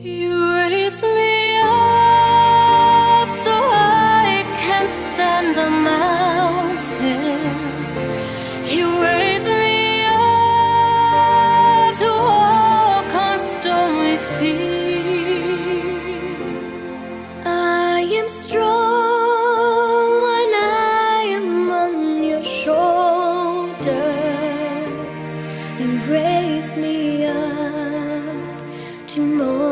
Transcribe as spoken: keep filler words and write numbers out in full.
You raise me up so I can stand on mountains. You raise me up to walk on stormy seas. I am strong when I am on your shoulders. You raise me up to more.